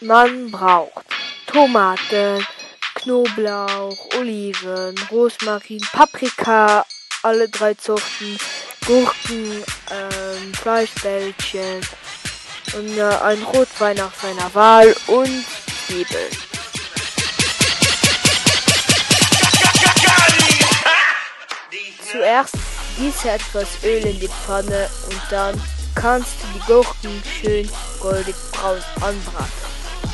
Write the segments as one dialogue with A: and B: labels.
A: Man braucht Tomaten, Knoblauch, Oliven, Rosmarin, Paprika, alle 3 Sorten, Gurken, Fleischbällchen und ein Rotwein nach seiner Wahl und Zwiebeln. Zuerst gieße etwas Öl in die Pfanne und dann kannst du die Gurken schön goldig braun anbraten.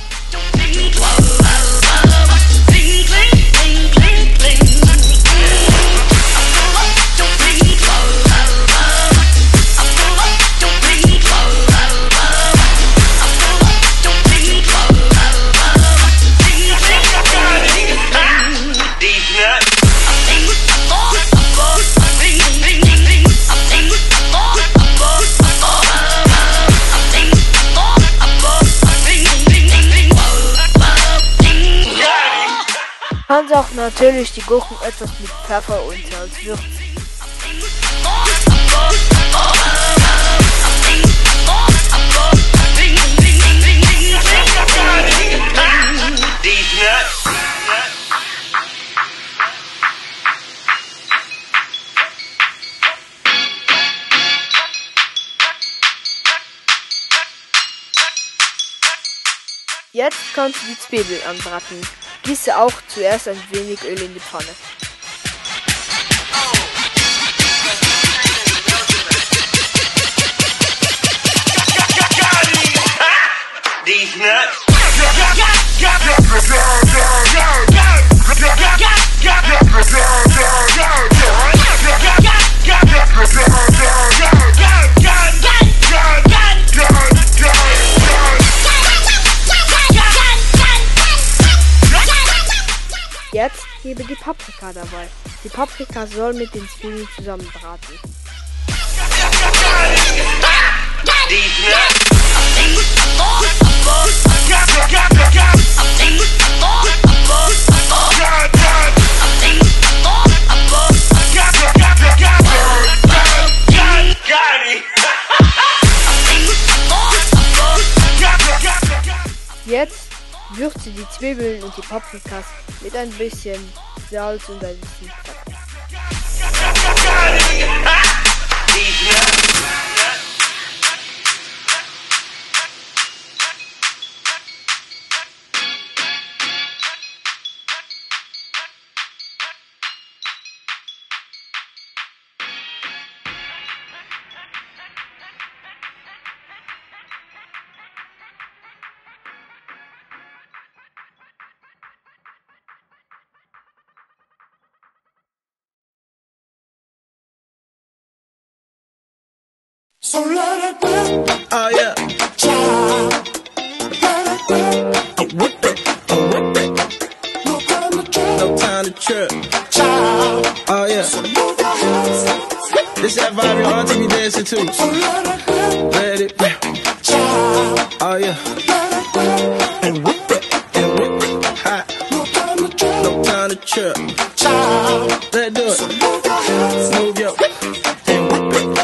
A: Kannst auch natürlich die Gurken etwas mit Pfeffer und Salz würzen. Jetzt kannst du die Zwiebeln anbraten. Gieße auch zuerst ein wenig Öl in die Pfanne. Jetzt gebe die Paprika dabei. Die Paprika soll mit den Zwiebeln zusammen braten. Jetzt würze die Zwiebeln und die Paprikas mit ein bisschen Salz und ein bisschen Pfeffer.
B: So let it whip. Oh yeah. Child. Let it whip. Oh whip it. Oh whip it. No time to trip. No time to trip. Child. Oh yeah. So move your hands. This that vibe your auntie be dancing to. So let it whip. Let it whip. Child. Oh yeah. Let it whip. And whip it. And whip it. Hot. No time to trip. No time to trip. Child. Let's do it. So move your hands. Move your. And whip it.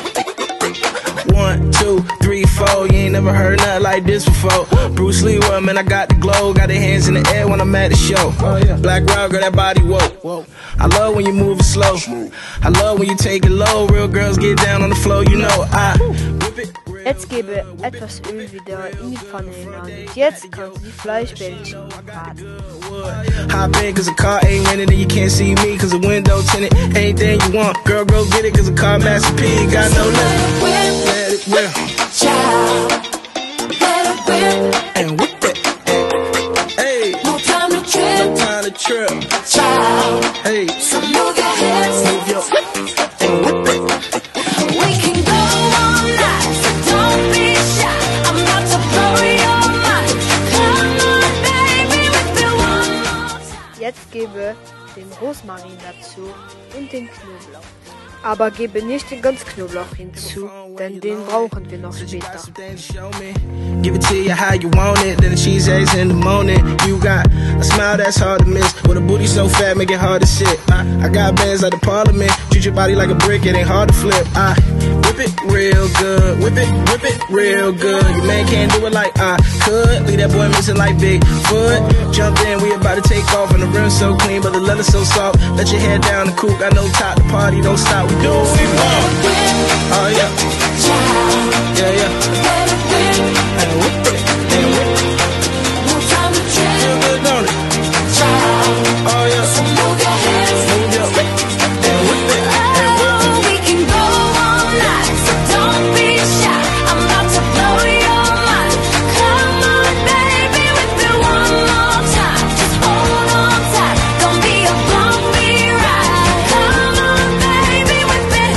B: 1, 2, 3, 4, you ain't never heard nothing like this before. Bruce Lee, well, man, I got the glow. Got the hands in the air when I'm at the show. Black Rock, girl, that body, whoa. I love when you move it slow. I love when you take it low. Real girls get down on the floor, you know I whip it.
A: Jetzt gebe etwas Öl wieder in die Pfanne hinein. Jetzt kannst du die Fleischbällchen braten.
B: Hop in cause the car ain't rented and you can't see me cause the window tinted. Anything you want, girl, go get it cause the car Master P got no limit. Let it whip. Child. Let it whip. And whip it. Hey. No time to trip. No time to trip. Child. Hey. So move your hands. Move your. And whip it. We can go all night. So don't be shy. I'm about to blow your mind. Come on, baby, whip it one more time.
A: Jetzt gebe den Rosmarin dazu und den Knoblauch. Aber gebe nicht den ganzen Knoblauch hinzu, denn den brauchen wir noch später.
B: Give it to you how you want it, then the cheese eggs in the morning. You got a smile that's hard to miss, with a booty so fat make it hard to sit. I got bands like the Parliament, treat your body like a brick, it ain't hard to flip. I whip whip it real good. Whip it real good. Your man can't do it like I could. Leave that boy missing like Bigfoot. Jumped in, we about to take off, and the rim's so clean, but the leather's so soft. Let your head down the coupe, got no top, the party don't stop. We do what we want. Oh yeah, yeah yeah. And whip it, and whip it. Feel good, don't it? Oh yeah. So move your hands, move your feet, and whip it, and whip it.
C: We can go all night, so don't be shy. I'm about to blow your mind. Come on, baby, whip it one more time. Just hold on tight, gonna be a bumpy ride. Come on, baby, whip it.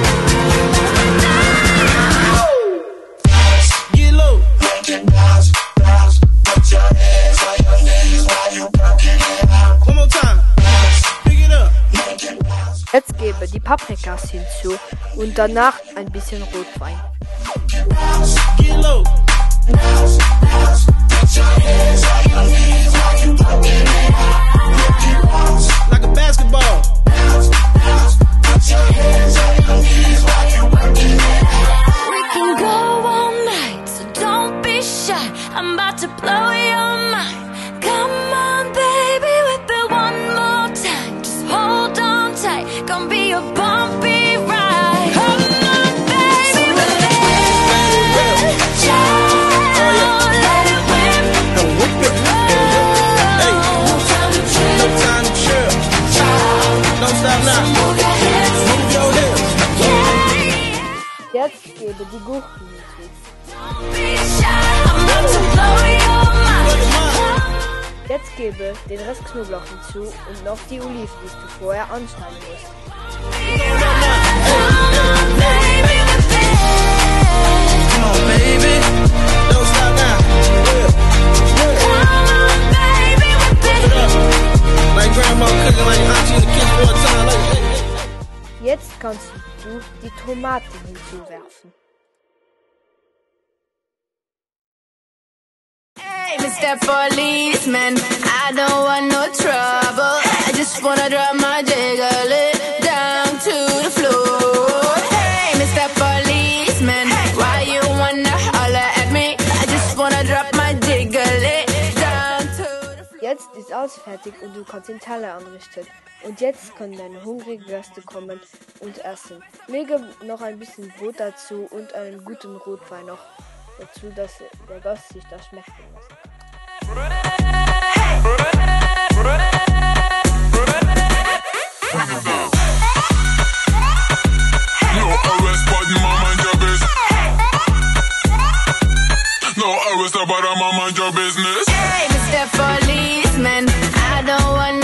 B: Get low. One more time. Pick it up.
A: Jetzt gebe die Paprikas hinzu und danach ein bisschen Rotwein.
B: Get low. Like a basketball.
C: We can go all night, so don't be shy. I'm about to blow your mind. Come on, baby, whip it one more time. Just hold on tight, gonna be a bumpy ride. Come on, baby, whip it. Child, let it whip.
B: And whip it, and whip it. Hey,
C: No time to chill.
B: no time to chill. Don't stop now.
C: Move your hips.
B: Move your hips.
A: Jetzt gebe die Gurken hinzu.
C: Don't be shy. I'm about to blow your mind.
A: Jetzt gebe den Rest Knoblauch hinzu und noch die Oliven, die du vorher anschneiden musst.
B: Come on, baby. Don't stop now. Whip, whip. Whip it up. Like grandma cooking, like auntie in the kitchen one time. Like, hey, hey, hey.
A: Jetzt kannst du die Tomaten hinzuwerfen.
C: Hey, Mr. Policeman, I don't want no trouble. I just wanna drop my jiggle it down to the floor. Hey, Mr. Policeman, why you wanna holler at me? I just wanna drop my jiggle it down to the floor.
A: Jetzt ist alles fertig und du kannst den Teller anrichten. Und jetzt können deine hungrigen Gäste kommen und essen. Lege noch ein bisschen Brot dazu und einen guten Rotwein noch dazu, dass der Gast sich das schmecken lässt.
D: No arrest, but my mind your business. No arrest, but my mind your business.
C: Hey, Mr. Policeman, I don't want